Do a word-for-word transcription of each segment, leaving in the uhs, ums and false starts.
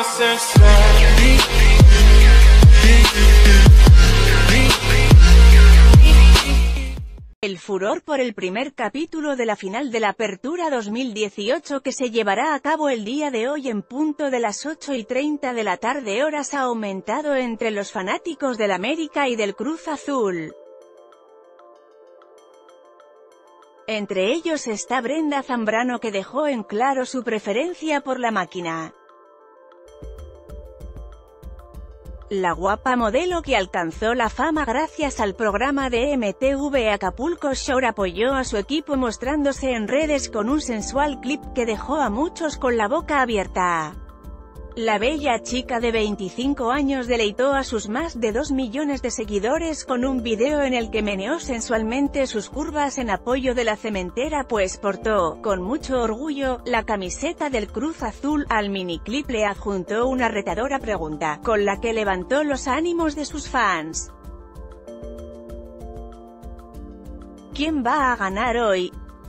El furor por el primer capítulo de la final de la Apertura dos mil dieciocho que se llevará a cabo el día de hoy en punto de las ocho y treinta de la tarde horas ha aumentado entre los fanáticos del América y del Cruz Azul. Entre ellos está Brenda Zambrano, que dejó en claro su preferencia por la máquina. La guapa modelo, que alcanzó la fama gracias al programa de M T V Acapulco Shore, apoyó a su equipo mostrándose en redes con un sensual clip que dejó a muchos con la boca abierta. La bella chica de veinticinco años deleitó a sus más de dos millones de seguidores con un video en el que meneó sensualmente sus curvas en apoyo de la cementera, pues portó, con mucho orgullo, la camiseta del Cruz Azul. Al miniclip le adjuntó una retadora pregunta, con la que levantó los ánimos de sus fans. ¿Quién va a ganar hoy?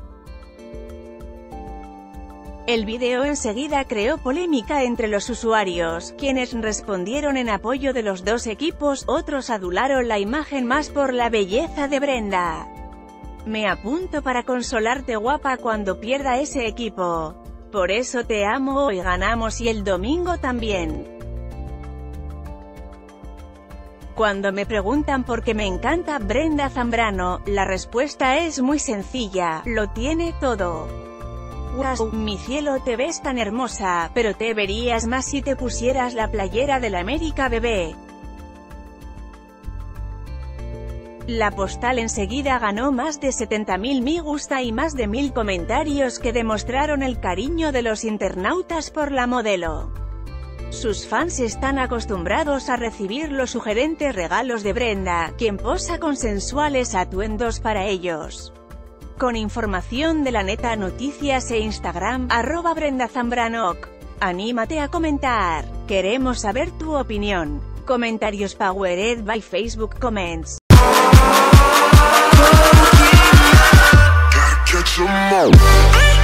El video enseguida creó polémica entre los usuarios, quienes respondieron en apoyo de los dos equipos. Otros adularon la imagen más por la belleza de Brenda. Me apunto para consolarte, guapa, cuando pierda ese equipo. Por eso te amo, hoy ganamos y el domingo también. Cuando me preguntan por qué me encanta Brenda Zambrano, la respuesta es muy sencilla: lo tiene todo. Wow, mi cielo, te ves tan hermosa, pero te verías más si te pusieras la playera del América, bebé. La postal enseguida ganó más de setenta mil me gusta y más de mil comentarios que demostraron el cariño de los internautas por la modelo. Sus fans están acostumbrados a recibir los sugerentes regalos de Brenda, quien posa con sensuales atuendos para ellos. Con información de La Neta Noticias e Instagram, arroba Brenda Zambrano. Anímate a comentar. Queremos saber tu opinión. Comentarios powered by Facebook Comments. Gotta catch 'em all.